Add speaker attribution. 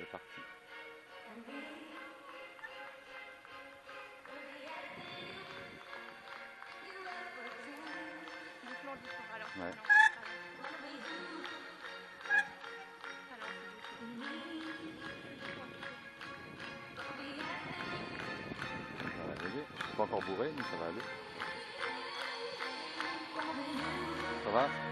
Speaker 1: c'est parti.
Speaker 2: Doucement, doucement. Alors,
Speaker 1: Ouais. Ça va aller. Je suis pas encore bourré, mais ça va aller. Ça va?